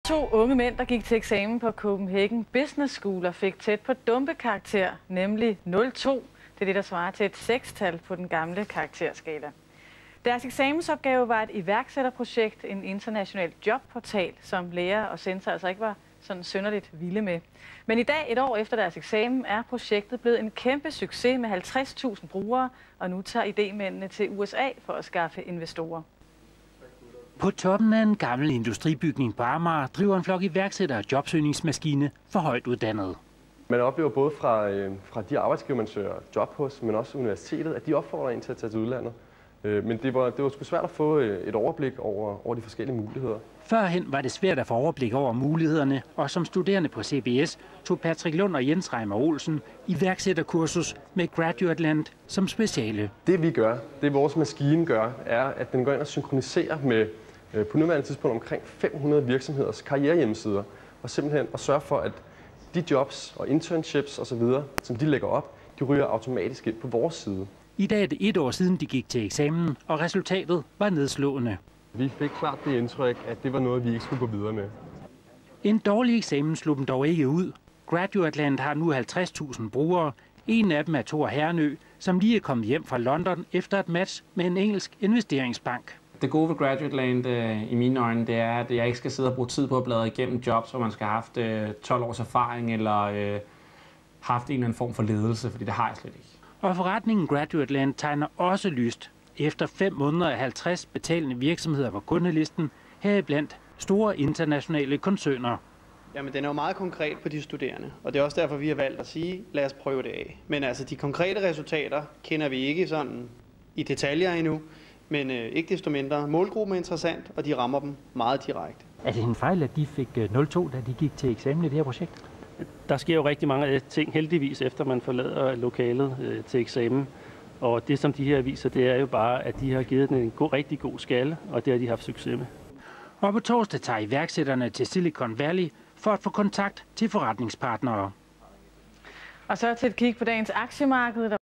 To unge mænd, der gik til eksamen på Copenhagen Business School og fik tæt på dumpekarakter, nemlig 0,2. Det er det, der svarer til et 6-tal på den gamle karakterskala. Deres eksamensopgave var et iværksætterprojekt, en international jobportal, som lærer og censor altså ikke var sådan synderligt vilde med. Men i dag, et år efter deres eksamen, er projektet blevet en kæmpe succes med 50.000 brugere, og nu tager idémændene til USA for at skaffe investorer. På toppen af en gammel industribygning på Amager driver en flok iværksættere jobsøgningsmaskine for højt uddannede. Man oplever både fra de arbejdsgiver, man søger job hos, men også universitetet, at de opfordrer en til at tage til udlandet. Men det var sgu svært at få et overblik over de forskellige muligheder. Førhen var det svært at få overblik over mulighederne, og som studerende på CBS tog Patrick Lund og Jens Reimer Olsen iværksætterkursus med Graduateland som speciale. Det vi gør, det vores maskine gør, er, at den går ind og synkroniserer med på nuværende tidspunkt omkring 500 virksomheders karrierehjemmesider, og simpelthen at sørge for, at de jobs og internships osv., som de lægger op, de ryger automatisk ind på vores side. I dag er det 1 år siden, de gik til eksamen, og resultatet var nedslående. Vi fik klart det indtryk, at det var noget, vi ikke skulle gå videre med. En dårlig eksamen slog dem dog ikke ud. Graduateland har nu 50.000 brugere. En af dem er Thor Hernø, som lige er kommet hjem fra London efter et match med en engelsk investeringsbank. Det gode ved Graduateland i mine øjne, det er, at jeg ikke skal sidde og bruge tid på at bladre igennem jobs, hvor man skal have haft 12 års erfaring eller haft en eller anden form for ledelse, fordi det har jeg slet ikke. Og forretningen Graduateland tegner også lyst. Efter 5 måneder er 50 betalende virksomheder på kundelisten, heriblandt store internationale koncerner. Jamen, den er jo meget konkret på de studerende, og det er også derfor, vi har valgt at sige, lad os prøve det af. Men altså, de konkrete resultater kender vi ikke sådan i detaljer endnu, men ikke desto mindre. Målgruppen er interessant, og de rammer dem meget direkte. Er det en fejl, at de fik 0,2, da de gik til eksamen i det her projekt? Der sker jo rigtig mange ting, heldigvis, efter man forlader lokalet til eksamen. Og det, som de her viser, det er jo bare, at de har givet den en rigtig god skalle, og det har de haft succes med. Og på torsdag tager iværksætterne til Silicon Valley for at få kontakt til forretningspartnere. Og så til et kig på dagens aktiemarked. Der